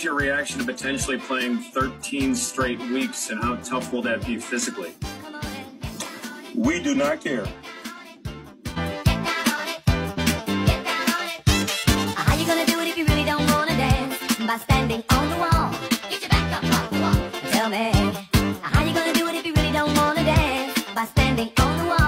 What's your reaction to potentially playing 13 straight weeks, and how tough will that be physically? We do not care. How you gonna do it if you really don't wanna dance? By standing on the wall. Get your back up off the wall. Tell me, how you gonna do it if you really don't wanna dance? By standing on the wall.